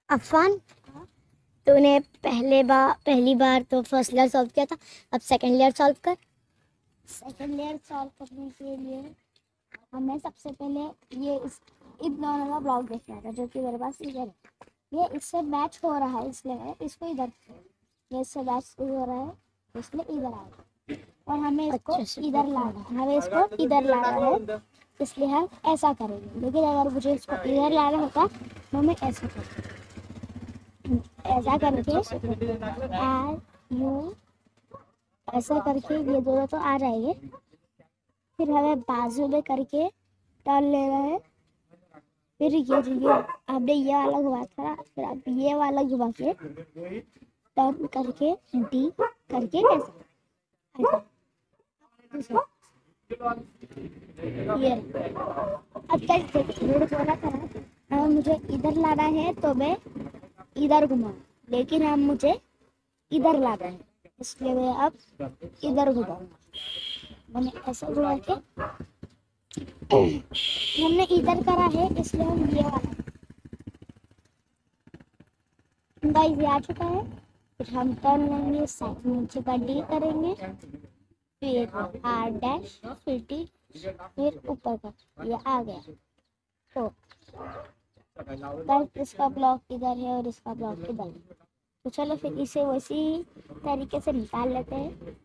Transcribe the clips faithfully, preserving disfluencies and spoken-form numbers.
अफान, तूने पहले बार पहली बार तो फर्स्ट लेयर सॉल्व किया था, अब सेकंड लेयर सॉल्व कर। सेकंड लेयर सॉल्व करने के लिए हमें सबसे पहले ये इस इन दोनों का ब्लॉक देखना था, जो कि मेरे पास इधर है। ये इससे मैच हो रहा है इसलिए इसको इधर, ये इससे मैच हो रहा है इसलिए इधर आएगा, और हमें इसको इधर लाना है, हमें इसको इधर लाना है, इसलिए हम ऐसा करेंगे। लेकिन अगर मुझे इसको इधर लाना होता तो मैं ऐसा करता, ऐसा करके आर यू ऐसा करके ये दोनों तो आ जाएंगे। फिर हमें बाजू में करके टर्न लेना है। फिर ये ये आपने ये वाला घुमा था, फिर आप ये वाला घुमा के टर्न करके डी करके ऐसा ये अब तक बोला था ना, मुझे इधर लाना है तो मैं इधर घुमाऊं, लेकिन अब मुझे इधर लाना है इसलिए मैं अब इधर घुमाऊंगा। मैंने ऐसा घुमा के हमने इधर करा है इसलिए हम ये वाला गाइस ये आ चुका है। फिर हम टर्न लेंगे, साइड नीचे का डी करेंगे, फिर आर डैश, फिर टी, फिर ऊपर का ये आ गया। तो गाइस इसका ब्लॉक इधर है और इसका ब्लॉक इधर है, तो चलो फिर इसे वैसी तरीके से निकाल लेते हैं।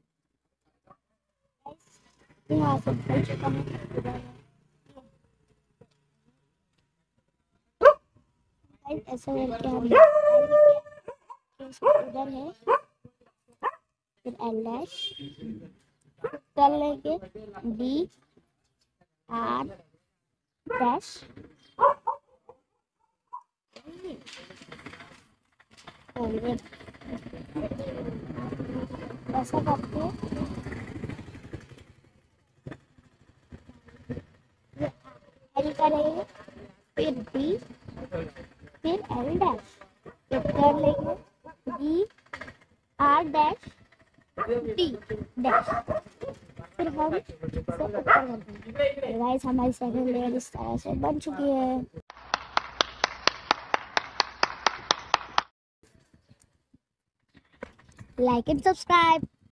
यहाँ से निकल चुका है, ऐसा करके हम इधर है, फिर एल डैश कर लेंगे, डी आर डैश, ऐसा करके एल करेंगे, फिर डी, फिर एल डैश, फिर कर लेंगे D R dash D dash, फिर हम इसे ऊपर कर देंगे। गाइस हमारी सेकंड लेयर इस तरह से बन चुकी है। Like and subscribe.